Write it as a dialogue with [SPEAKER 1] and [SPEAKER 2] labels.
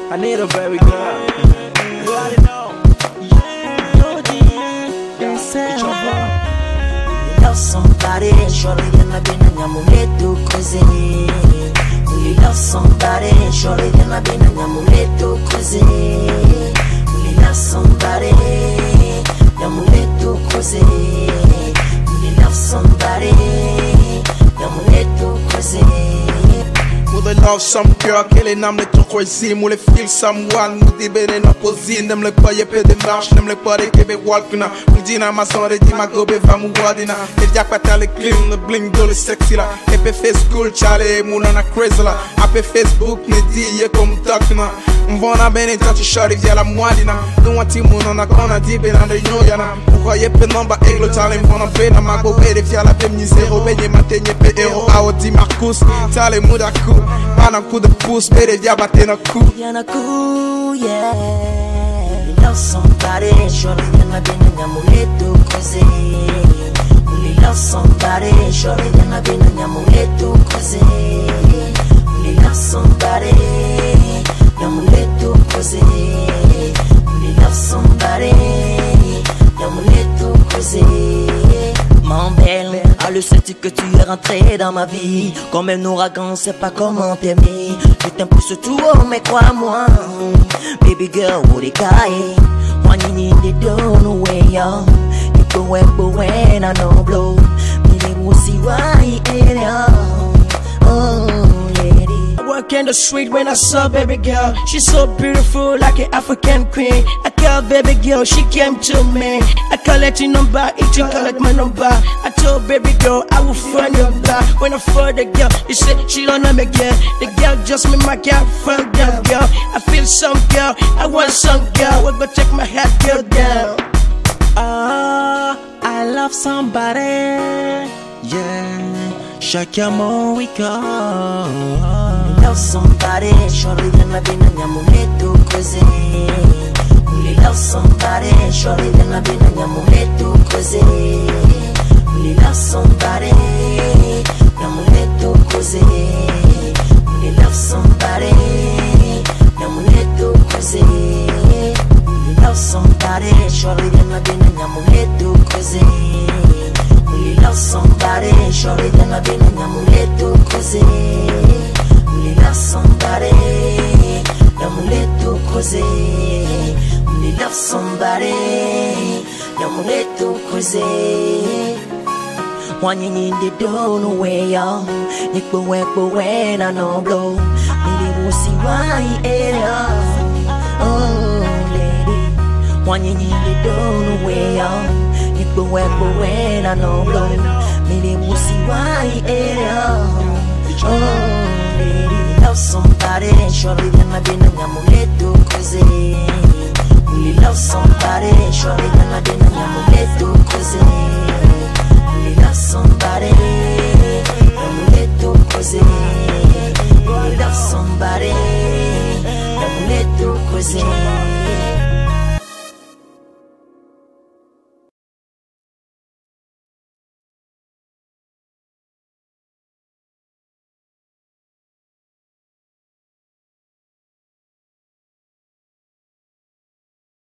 [SPEAKER 1] I need a baby girl. You already know.
[SPEAKER 2] Love somebody, surely you're not been a yamuleto crazy. We love somebody, surely you're not been a yamuleto crazy. We love somebody, yamuleto crazy. We love somebody, yamuleto crazy.
[SPEAKER 3] Would they love some girl, killing them little crazy. Would they feel someone who they been in opposite? Them like boy, you pay the march, them like body, keep it walking up. Mudina, my son, they my go be from Wadina. If you put all the clean, the bling, dolly sexy la. If you face school, Charlie, moon on a crazy la. Up a Facebook, me di, you come talking na. Mvona bene touch short if you la Mwadina. Don't want to moon on a corner, deep in under you, yana. Pourquoi you pay number, eglo, Charlie, mvona bene, ma go pay if you la pay me zero, benye matenye pe hero. Awo di Marcus, Charlie, muda cool. Mana coup de pouce, mais les diables battent un coup.
[SPEAKER 2] Y'en a coup, yeah. We love somebody, surely you're not been a yamuleto crazy. We love somebody, surely you're not been a yamuleto crazy. We love somebody, yamuleto crazy. We love somebody, yamuleto crazy. Mon belle, a le senti que tu es rentré dans ma vie. Comme un ouragan, c'est pas comment t'aimer. Je t'aime plus tout haut, mais crois-moi. Baby girl, what it got? One you need to do, no way, yo. You go and I know blow. Me they will see why it oh, lady.
[SPEAKER 1] Walk in the street when I saw baby girl. She's so beautiful like an African queen. I call baby girl, she came to me. I collect your number, it you collect my number. I told baby girl I will find your back. When I found the girl, she said she don't know me girl. The girl just me my girl, from that girl. I feel some girl, I want some girl. We'll go take my head girl down. I love somebody, yeah. Chacun mon week-end.
[SPEAKER 2] Love somebody, surely you're not been a yamuleto crazy. We love somebody, surely you're not been a yamuleto crazy. We love somebody, yamuleto crazy. We love somebody, yamuleto crazy. We love somebody, surely you're not been a yamuleto crazy. We love somebody, surely you're not been a yamuleto crazy. We love somebody, yamuleto crazy. We love somebody, yamuleto crazy. One you need to do no way, yo. Nick when I know blow. Maybe we'll see why it oh, lady. One you need to do no way, yo. Nick when I know blow. Maybe we'll see why it oh, lady. Love somebody, surely you're not been a yamuleto crazy.